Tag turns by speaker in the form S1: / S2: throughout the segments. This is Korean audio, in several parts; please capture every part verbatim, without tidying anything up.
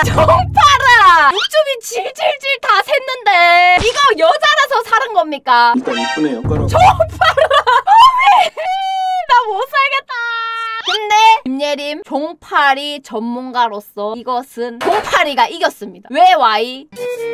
S1: 종파라! 육즙이 질질질 다 샜는데 이거 여자라서 사는 겁니까?
S2: 일단 이쁘네요.
S1: 종파라! 어미! 나 못 살겠다. 근데 김예림 종파리 전문가로서 이것은 종파리가 이겼습니다. 왜 와이?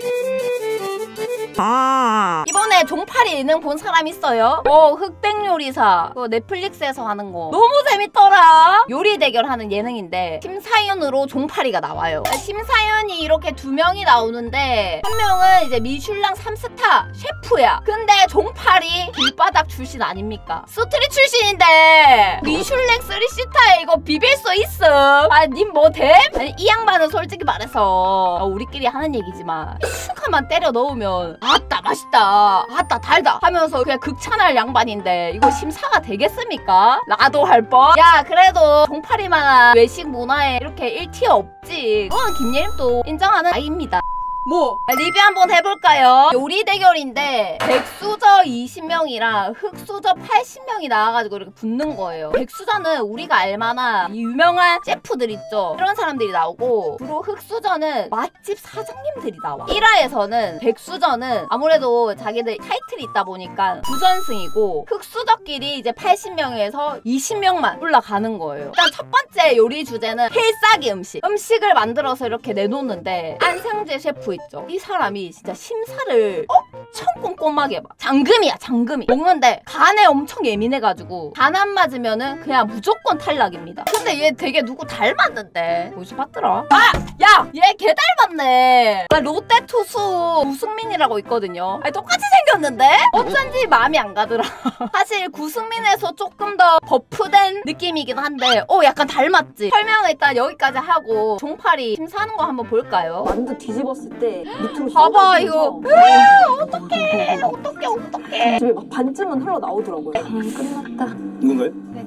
S1: 아 이번에 종파리 예능 본 사람 있어요? 어 흑백요리사 그거 넷플릭스에서 하는 거 너무 재밌더라. 요리 대결하는 예능인데 심사위원으로 종파리가 나와요. 심사위원이 이렇게 두 명이 나오는데 한 명은 이제 미슐랭 삼 스타 셰프야. 근데 종파리 길바닥 출신 아닙니까? 스트릿 출신인데 미슐랭 쓰리 스타에 이거 비빌 수 있어? 아 님 뭐 됨? 아니 이 양반은 솔직히 말해서 어, 우리끼리 하는 얘기지만 슈카만 때려 넣으면 아따 맛있다 아따 달다 하면서 그냥 극찬할 양반인데 이거 심사가 되겠습니까? 나도 할 뻔? 야 그래도 종파리만한 외식 문화에 이렇게 일 티어 없지. 그건 김예림도 인정하는 아이입니다. 뭐 리뷰 한번 해볼까요? 요리 대결인데 백수저 이십 명이랑 흑수저 팔십 명이 나와가지고 이렇게 붙는 거예요. 백수저는 우리가 알만한 유명한 셰프들 있죠. 이런 사람들이 나오고 주로 흑수저는 맛집 사장님들이 나와. 일 화에서는 백수저는 아무래도 자기들 타이틀이 있다 보니까 부전승이고 흑수저끼리 이제 팔십 명에서 이십 명만 올라가는 거예요. 일단 첫 번째 요리 주제는 필살기 음식. 음식을 만들어서 이렇게 내놓는데 안상재 셰프 있죠. 이 사람이 진짜 심사를 엄청 꼼꼼하게 봐. 장금이야 장금이. 먹는데 간에 엄청 예민해가지고 간 안 맞으면은 그냥 무조건 탈락입니다. 근데 얘 되게 누구 닮았는데 어디서 봤더라? 아! 야! 얘 개 닮았네. 나 롯데 투수 구승민이라고 있거든요. 아니 똑같이 생겼는데? 어쩐지 마음이 안 가더라. 사실 구승민에서 조금 더 버프된 느낌이긴 한데 어 약간 닮았지? 설명을 일단 여기까지 하고 종파리 심사하는 거 한번 볼까요?
S3: 완전 뒤집었을 때 밑으로
S1: 봐봐 이거. 어떡해 어떡해 어떡해.
S3: 집에 막 반쯤은 흘러나오더라고요. 음, 끝났다.
S2: 이건가요?
S1: 네.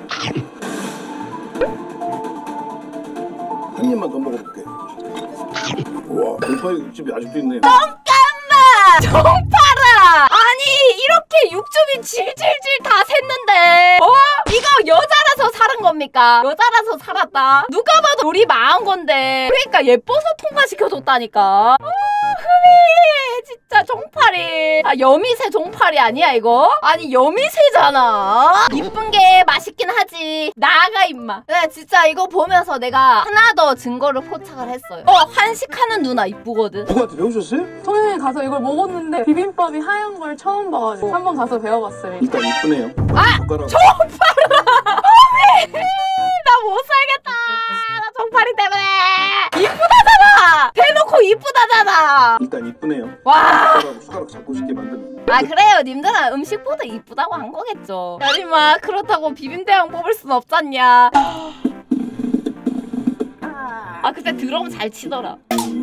S2: 한 입만 더 먹어볼게. 우와 종파리 육즙이 아직도 있네.
S1: 잠깐만! 종파라! 아니 이렇게 육즙이 질질질 다 샜는데 어? 이거 여자라서 살은 겁니까? 여자라서 살았다. 누가 봐도 우리 망한 건데 그러니까 예뻐서 통과시켜줬다니까. 아 흠이 진짜 종파리. 아 여미새 종파리 아니야 이거? 아니 여미새잖아. 이쁜 게 맛있긴 하지. 나가 임마. 네 진짜 이거 보면서 내가 하나 더 증거를 포착을 했어요. 어 한식하는 누나 이쁘거든.
S2: 누구한테 배우셨어요?
S3: 통영에 가서 이걸 먹었는데 비빔밥이 하얀 걸 처음 봐가지고 한번 가서 배워봤어요.
S2: 일단 이쁘네요.
S1: 아!
S2: 젓가락.
S1: 종파라! 어미! 나 못 살겠다. 나 종파리 때문에. 이쁘다잖아. 대놓고 이쁘다잖아.
S2: 일단 이쁘네요.
S1: 와.
S2: 숟가락, 숟가락 잡고 싶게 만드는.
S1: 아 그래요. 님들은 음식보다 이쁘다고 한 거겠죠. 야 임마 그렇다고 비빔대왕 뽑을 순 없잖냐. 아 그때 드럼 잘 치더라.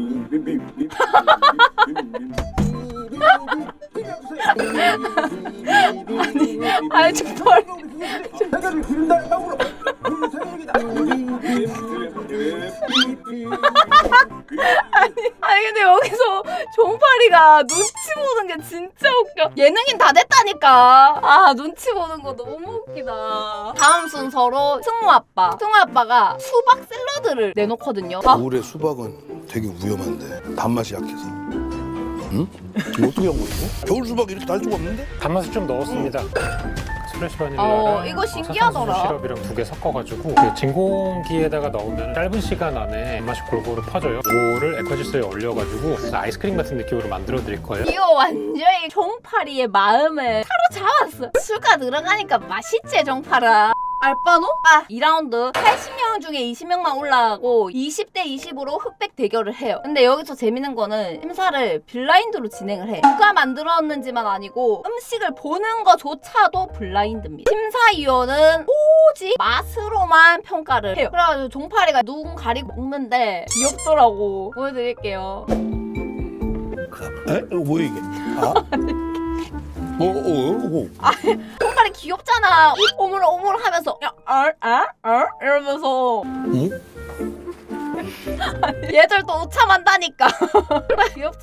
S1: 아니 아니 정말 아니 아니 근데 여기서 종파리가 눈치 보는 게 진짜 웃겨. 예능인 다 됐다니까. 아 눈치 보는 거 너무 웃기다. 다음 순서로 승우 아빠. 승우 아빠가 수박 샐러드를 내놓거든요. 아.
S4: 겨울에 수박은 되게 위험한데 단맛이 약해서. 응? 이거 어떻게 한 거지? 겨울 수박 이렇게 달 수가 없는데?
S5: 단맛을 좀 넣었습니다. 스프레시 바닐라랑
S1: 어, 이거 신기하더라.
S5: 사탕수수 시럽이랑 두 개 섞어가지고 그 진공기에다가 넣으면 짧은 시간 안에 단맛이 골고루 퍼져요. 이거를 에코지스에 올려가지고 아이스크림 같은 느낌으로 만들어 드릴 거예요.
S1: 이거 완전히 종파리의 마음을 사로잡았어. 수가 들어가니까 맛있지 종파라. 알바노? 아 이 라운드 팔십 명 중에 이십 명만 올라가고 이십 대 이십으로 흑백 대결을 해요. 근데 여기서 재밌는 거는 심사를 블라인드로 진행을 해. 누가 만들었는지만 아니고 음식을 보는 거조차도 블라인드입니다. 심사위원은 오직 맛으로만 평가를 해요. 그래가지고 종파리가 눈 가리고 먹는데 귀엽더라고. 보여드릴게요.
S4: 에? 이거 뭐야 이게? 아? 어, 어, 어,
S1: 아, 종파리 귀엽잖아. 입 오물오물 하면서 야, 알, 알, 알 이러면서.
S4: 응?
S1: 얘들 또 우참한다니까.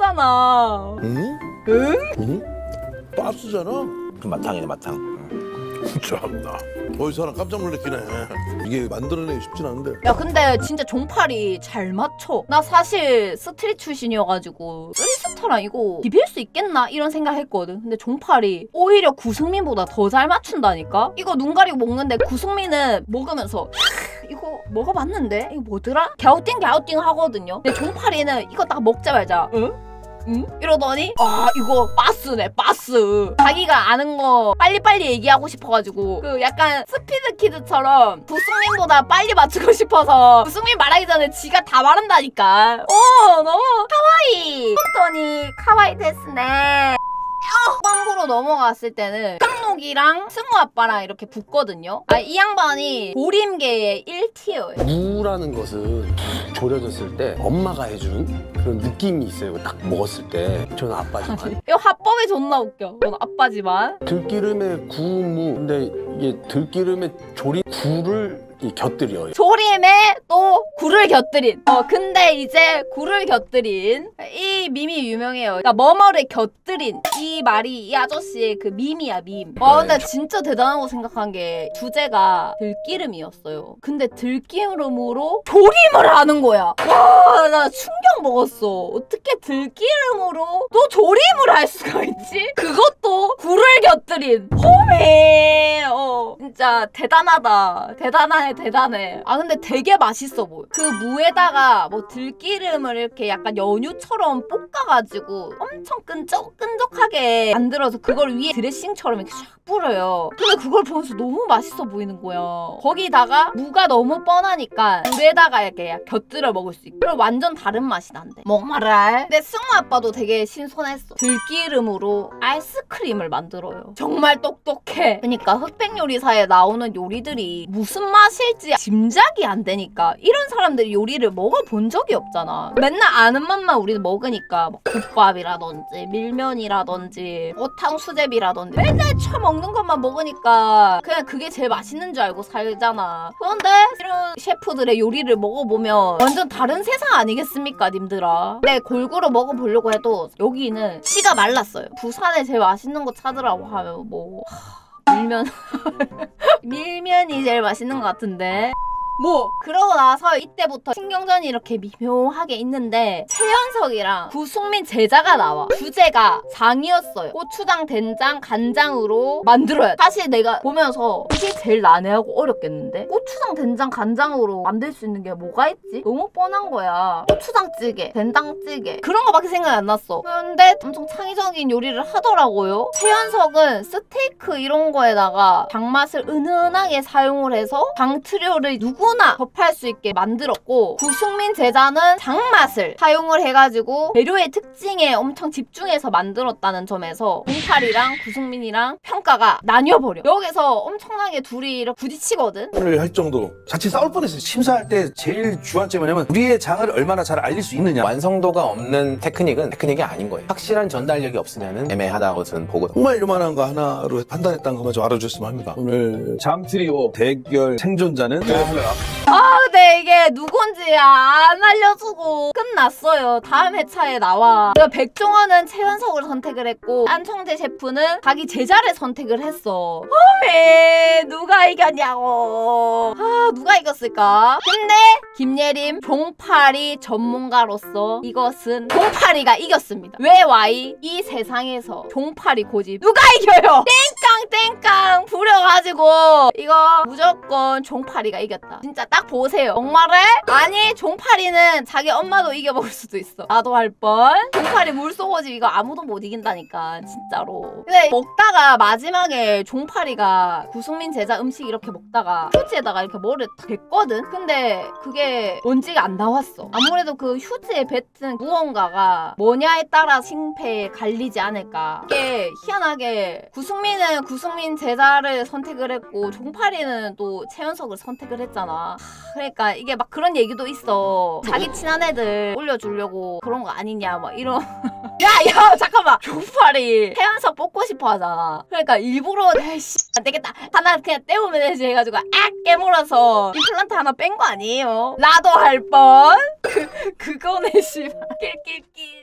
S1: 귀엽잖아.
S4: 응?
S1: 응?
S4: 응? 빠스잖아.
S6: 마탕이네 마탕.
S4: 참나. 어디서 하나 깜짝 놀랐긴 해. 이게 만들어내기 쉽진 않은데.
S1: 야 근데 진짜 종팔이 잘 맞춰. 나 사실 스트릿 출신이어가지고 쓰리스타랑 이거 비빌 수 있겠나 이런 생각했거든. 근데 종팔이 오히려 구승민보다 더 잘 맞춘다니까. 이거 눈 가리고 먹는데 구승민은 먹으면서 이거 먹어봤는데 이거 뭐더라? 갸우띵 갸우띵 하거든요. 근데 종팔이는 이거 딱 먹자마자 응? 응? 이러더니 아 이거 빠스네 빠스. 자기가 아는 거 빨리빨리 얘기하고 싶어가지고 그 약간 스피드 키드처럼 구승민보다 빨리 맞추고 싶어서 구승민 말하기 전에 지가 다 말한다니까. 어 너무 카와이. 혼돈이 카와이 데스네. 후반부로 넘어갔을 때는 깡록이랑 승우 아빠랑 이렇게 붙거든요. 아, 이 양반이 도림계의 일 티어예요.
S6: 무라는 것은 졸여졌을 때 엄마가 해준 그런 느낌이 있어요. 딱 먹었을 때. 저는 아빠지만.
S1: 이거 화법이 존나 웃겨. 저는 아빠지만.
S6: 들기름에 구운 무. 근데 이게 들기름에 조린 굴을 이 곁들여요.
S1: 조림에 또 굴을 곁들인. 어 근데 이제 굴을 곁들인 이 밈이 유명해요. 그러니까 뭐뭐를 곁들인 이 말이 이 아저씨의 그 밈이야 밈. 와 근데 진짜 대단하고 생각한 게 주제가 들기름이었어요. 근데 들기름으로 조림을 하는 거야. 와 나 충격 먹었어. 어떻게 들기름으로 또 조림을 할 수가 있지? 그것도 굴을 곁들인. 호메. 어 진짜 대단하다. 대단해. 대단해. 아 근데 되게 맛있어 보여. 그 무에다가 뭐 들기름을 이렇게 약간 연유처럼 볶아가지고 엄청 끈적끈적하게 만들어서 그걸 위에 드레싱처럼 이렇게 샥 뿌려요. 근데 그걸 보면서 너무 맛있어 보이는 거야. 거기다가 무가 너무 뻔하니까 물에다가 이렇게 곁들여 먹을 수 있고 그럼 완전 다른 맛이 난대. 뭐 말할? 근데 승우 아빠도 되게 신선했어. 들기름으로 아이스크림을 만들어요. 정말 똑똑해. 그러니까 흑백 요리사에 나오는 요리들이 무슨 맛이 실지 짐작이 안 되니까 이런 사람들이 요리를 먹어본 적이 없잖아. 맨날 아는 맛만 우리는 먹으니까 뭐 국밥이라든지 밀면이라든지 어탕수제비라든지 맨날 처먹는 것만 먹으니까 그냥 그게 제일 맛있는 줄 알고 살잖아. 그런데 이런 셰프들의 요리를 먹어보면 완전 다른 세상 아니겠습니까 님들아. 네 골고루 먹어보려고 해도 여기는 씨가 말랐어요. 부산에 제일 맛있는 거 찾으라고 하면 뭐... 밀면 밀면이 제일 맛있는 것 같은데 뭐 그러고 나서 이때부터 신경전이 이렇게 미묘하게 있는데 최연석이랑 구승민 제자가 나와. 주제가 장이었어요. 고추장, 된장, 간장으로 만들어야 돼. 사실 내가 보면서 이게 제일 난해하고 어렵겠는데? 고추장, 된장, 간장으로 만들 수 있는 게 뭐가 있지? 너무 뻔한 거야. 고추장찌개, 된장찌개 그런 거밖에 생각이 안 났어. 그런데 엄청 창의적인 요리를 하더라고요. 최연석은 스테이크 이런 거에다가 장맛을 은은하게 사용을 해서 장트료를 누구 누구나 접할 수 있게 만들었고 구승민 제자는 장맛을 사용을 해가지고 재료의 특징에 엄청 집중해서 만들었다는 점에서 종팔이랑 구승민이랑 평가가 나뉘어버려. 여기서 엄청나게 둘이 이렇게 부딪히거든.
S4: 오늘 할 정도 자칫 싸울 뻔했어요.
S7: 심사할 때 제일 주안점이 뭐냐면 우리의 장을 얼마나 잘 알릴 수 있느냐.
S6: 완성도가 없는 테크닉은 테크닉이 아닌 거예요. 확실한 전달력이 없으면 애매하다고 저는 보거든요.
S4: 정말 이만한 거 하나로 판단했다는 것만 좀 알아주셨으면 합니다. 오늘
S7: 장트리오 대결 생존자는
S1: 아 근데 이게 누군지 안 알려주고 끝났어요. 다음 회차에 나와. 백종원은 최연석을 선택을 했고 안청재 셰프는 자기 제자를 선택을 했어. 어메 누가 이겼냐고. 아 누가 이겼을까? 근데 김예림 종팔이 전문가로서 이것은 종팔이가 이겼습니다. 왜 와이? 이 세상에서 종팔이 고집 누가 이겨요? 땡깡 땡깡 부려가지고 이거 무조건 종팔이가 이겼다. 진짜 딱 보세요. 정말에? 아니 종팔이는 자기 엄마도 이겨먹을 수도 있어. 나도 할 뻔. 종팔이 물소고집 이거 아무도 못 이긴다니까 진짜로. 근데 먹다가 마지막에 종팔이가 구승민 제자 음식 이렇게 먹다가 휴지에다가 이렇게 뭐를 댔거든? 근데 그게 먼지가 안 나왔어. 아무래도 그 휴지에 뱉은 무언가가 뭐냐에 따라 싱패에 갈리지 않을까. 이게 희한하게 구승민은 구승민 제자를 선택을 했고 종팔이는 또 최연석을 선택을 했잖아. 그러니까 이게 막 그런 얘기도 있어. 자기 친한 애들 올려주려고 그런 거 아니냐 막 이런. 야야 잠깐만 종팔이 최연석 뽑고 싶어 하잖아. 그러니까 일부러 에이씨 안되겠다 하나 그냥 떼우면 되지 해가지고 악 깨물어서 임플란트 하나 뺀 거 아니에요. 나도 할 뻔. 그, 그거네 씨발 낄낄낄.